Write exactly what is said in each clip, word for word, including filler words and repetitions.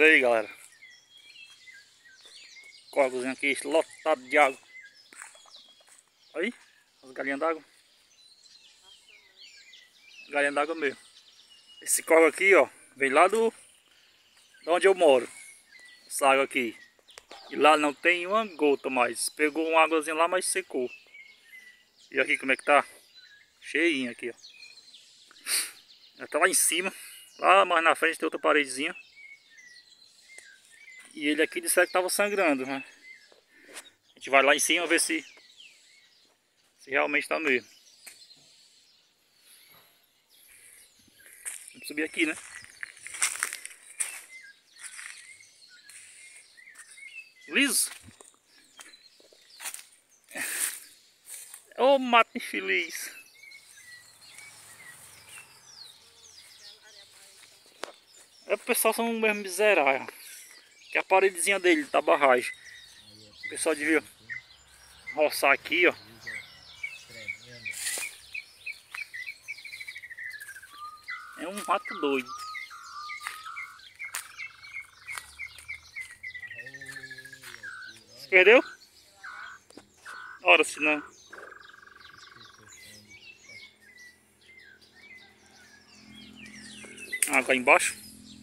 Olha aí, galera. Córregozinho aqui lotado de água. Aí, as galinhas d'água. Galinha d'água mesmo. Esse córrego aqui, ó, vem lá do de onde eu moro. Essa água aqui. E lá não tem uma gota mais. Pegou uma águazinha lá, mas secou. E aqui como é que tá? Cheinho aqui, ó. Já tá lá em cima. Lá mais na frente tem outra paredezinha. E ele aqui disseram que tava sangrando, né? A gente vai lá em cima ver se Se realmente tá mesmo. Vamos subir aqui, né? Liso. Ô, mato infeliz. É, o pessoal são mesmo miserável. Que a paredezinha dele da barragem. O pessoal devia roçar aqui, ó. É um mato doido. Você perdeu? Ora, se não. Água aí embaixo.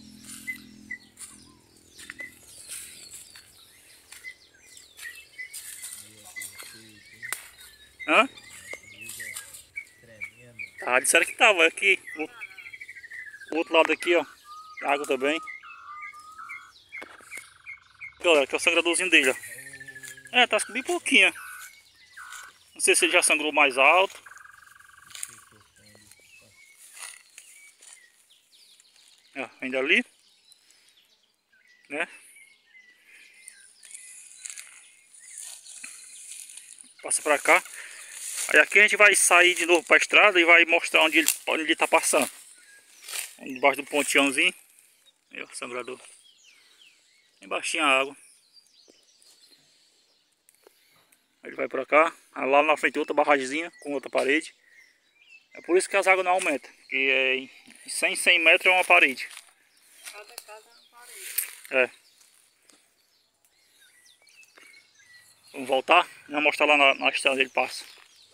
Hã? Ah, disseram que tava aqui. O outro lado aqui, ó. Água também. Galera, aqui é o sangradorzinho dele, ó. É, tá bem pouquinho. Não sei se ele já sangrou mais alto. Ó, ainda ali. Né? Passa pra cá. Aí aqui a gente vai sair de novo pra estrada e vai mostrar onde ele, onde ele tá passando. Debaixo do ponteãozinho. Aí, ó, sangrador. Embaixinho a água. Aí ele vai pra cá. Aí lá na frente outra barragemzinha com outra parede. É por isso que as águas não aumentam. Porque é em cem, cem metros é uma parede. Cada casa é uma parede. É. Vamos voltar. Vamos mostrar lá na, na estrada onde ele passa.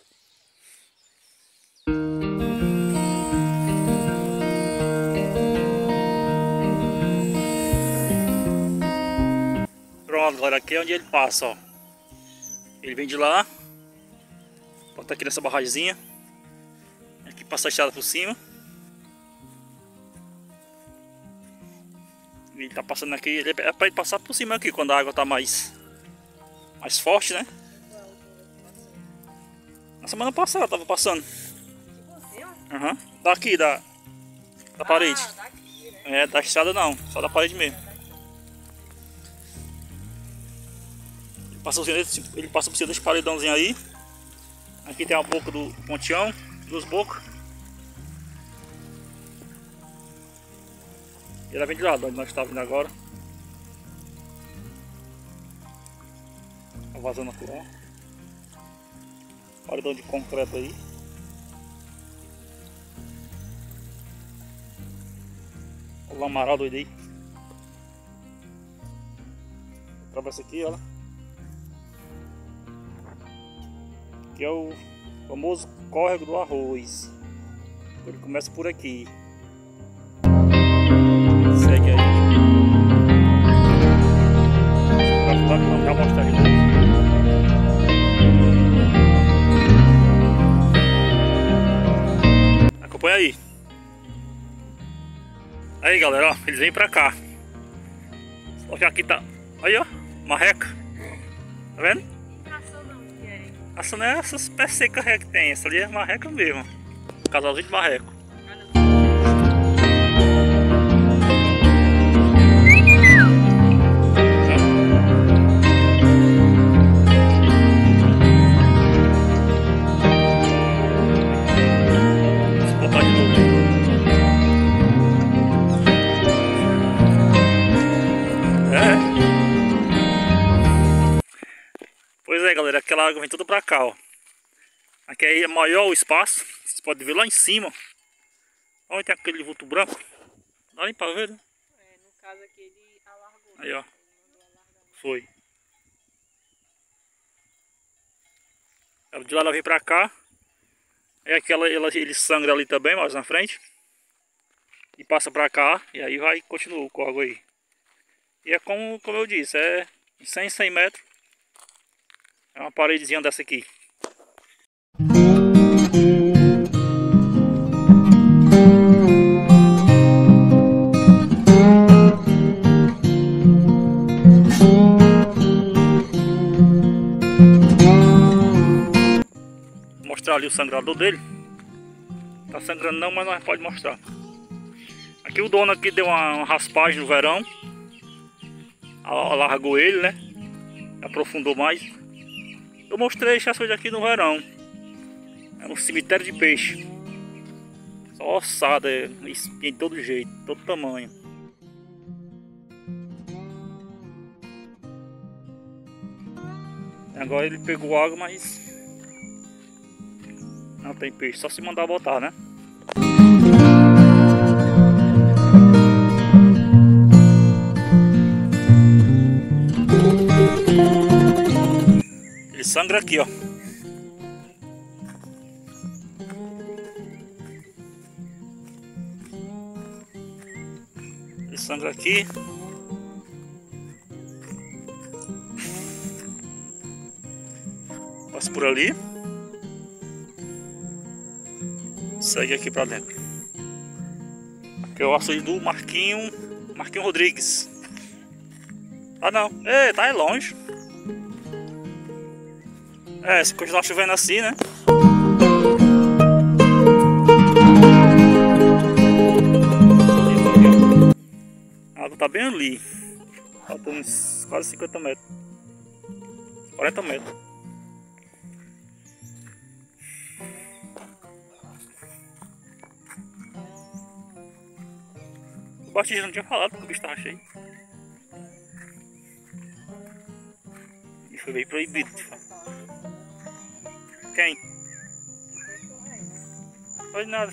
Pronto, galera, aqui é onde ele passa, ó. Ele vem de lá, bota aqui nessa barragemzinha. Aqui passa a estrada por cima. Ele tá passando aqui, ele é para ele passar por cima aqui quando a água tá mais mais forte, né? Na semana passada tava passando. Aham. Uhum. Daqui da da parede. Ah, daqui, né? É, da estrada não, só da parede mesmo. Ele passa por cima desse, ele passa por cima desse paredãozinho aí. Aqui tem a boca do ponteão, duas bocas. E ela vem de lá, onde nós estamos vindo agora. Tá vazando aqui, ó. Paredão de concreto aí. O lamaral doido aí. Atravessa aqui, olha. Aqui é o famoso córrego do arroz. Ele começa por aqui. Segue aí. Vou já mostrar de novo. Acompanha aí. Aí, galera, ó, eles vêm pra cá. Só que aqui tá. Aí, ó, marreca. Tá vendo? Ração não, que é. Essa não é essas pés secas que tem. Essa ali é marreca mesmo. Casalzinho de marreco. Pois é, galera, aquela água vem toda pra cá, ó. Aqui aí é maior o espaço. Vocês podem ver lá em cima. Onde tem aquele vulto branco. Dá nem pra ver, né? É, no caso aqui ele alaga. Aí, ó. Foi. De lá ela vem pra cá. É aquela, ela, ele sangra ali também, mais na frente. E passa pra cá. E aí vai, continua o córrego aí. E é como, como eu disse, é cem, cem metros. É uma paredezinha dessa aqui. Vou mostrar ali o sangrador dele. Tá sangrando não, mas nós pode mostrar. Aqui o dono aqui deu uma raspagem no verão. Alargou ele, né? Aprofundou mais. Eu mostrei essas coisas aqui no verão. É um cemitério de peixe. Só ossada, espinha de todo jeito, todo tamanho. Agora ele pegou água, mas não tem peixe, só se mandar botar, né? Ele sangra aqui, ó. Ele sangra aqui. Passa por ali. Segue aqui pra dentro. Aqui é o açude do Marquinho. Marquinho Rodrigues. Ah não, é, tá aí longe. É, se continuar chovendo assim, né? A água tá bem ali. Falta uns quase cinquenta metros. quarenta metros. O Batista não tinha falado porque o bicho tava cheio. E foi bem proibido de falar. Quem? Foi nada.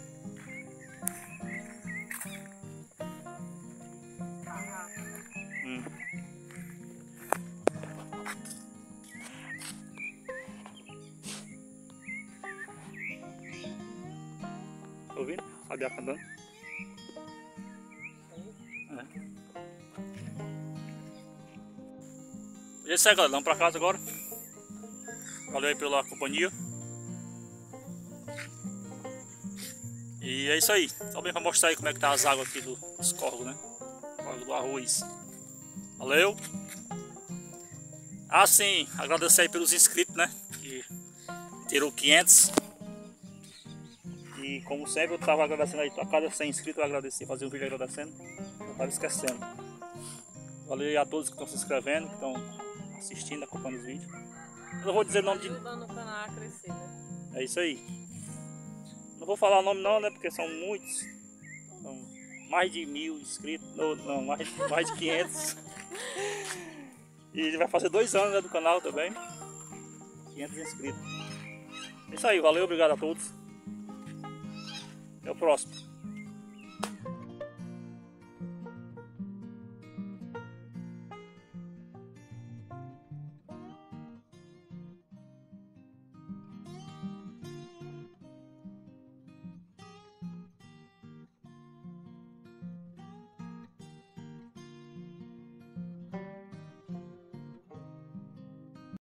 Hum. Tá ouvindo? Sabe a cantando? É. E isso aí, galera, vamos pra casa agora. Valeu aí pela companhia. E é isso aí. Só bem pra mostrar aí como é que tá as águas aqui do, dos córregos, né? Córrego do Arroz. Valeu. Ah, sim. Agradecer aí pelos inscritos, né? Que tirou quinhentos. E como sempre eu tava agradecendo aí. A cada cem inscritos eu agradeci. Fazer um vídeo agradecendo. Não tava esquecendo. Valeu a todos que estão se inscrevendo, que estão assistindo, acompanhando os vídeos. Eu não vou dizer nome de... Ajudando o canal a crescer, né? É isso aí. Não vou falar o nome não, né? Porque são muitos. São mais de mil inscritos. Não, não mais, mais de quinhentos. E ele vai fazer dois anos, né, do canal também. quinhentos inscritos. É isso aí, valeu, obrigado a todos. Até o próximo.